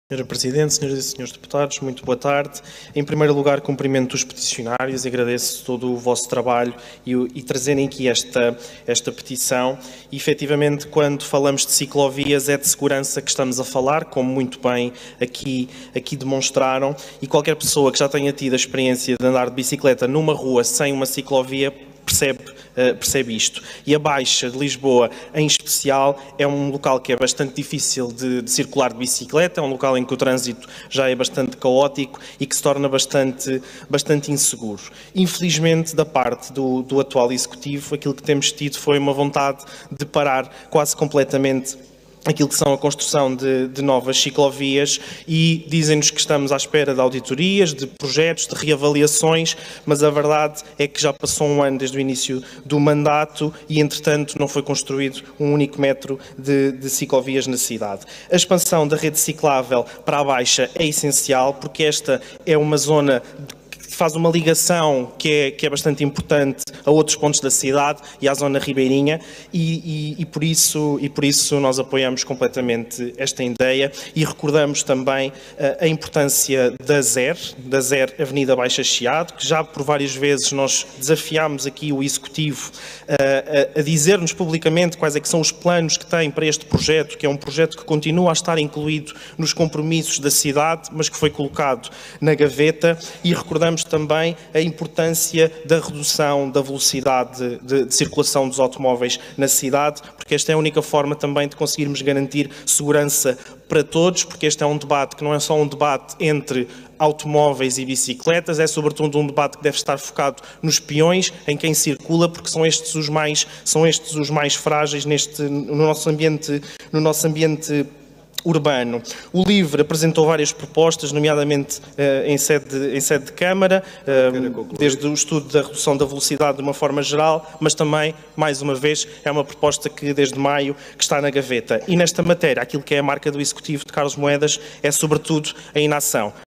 Senhora Presidente, senhoras e senhores deputados, muito boa tarde. Em primeiro lugar, cumprimento os peticionários e agradeço todo o vosso trabalho e trazerem aqui esta petição. E, efetivamente, quando falamos de ciclovias, é de segurança que estamos a falar, como muito bem aqui demonstraram, e qualquer pessoa que já tenha tido a experiência de andar de bicicleta numa rua sem uma ciclovia percebe isto. E a Baixa de Lisboa, em especial, é um local que é bastante difícil de circular de bicicleta, é um local em que o trânsito já é bastante caótico e que se torna bastante inseguro. Infelizmente, da parte do atual Executivo, aquilo que temos tido foi uma vontade de parar quase completamente aquilo que são a construção de novas ciclovias e dizem-nos que estamos à espera de auditorias, de projetos, de reavaliações, mas a verdade é que já passou um ano desde o início do mandato e, entretanto, não foi construído um único metro de ciclovias na cidade. A expansão da rede ciclável para a Baixa é essencial porque esta é uma zona que faz uma ligação que é bastante importante a outros pontos da cidade e à zona ribeirinha e por isso nós apoiamos completamente esta ideia e recordamos também a importância da ZER Avenida Baixa Chiado, que já por várias vezes nós desafiámos aqui o Executivo a dizer-nos publicamente quais é que são os planos que tem para este projeto, que é um projeto que continua a estar incluído nos compromissos da cidade, mas que foi colocado na gaveta, e recordamos também a importância da redução da velocidade de circulação dos automóveis na cidade, porque esta é a única forma também de conseguirmos garantir segurança para todos, porque este é um debate que não é só um debate entre automóveis e bicicletas, é sobretudo um debate que deve estar focado nos peões, em quem circula, porque são estes os mais frágeis no nosso ambiente urbano. O LIVRE apresentou várias propostas, nomeadamente em sede de Câmara, desde o estudo da redução da velocidade de uma forma geral, mas também, mais uma vez, é uma proposta que desde maio que está na gaveta. E nesta matéria, aquilo que é a marca do Executivo de Carlos Moedas é sobretudo a inação.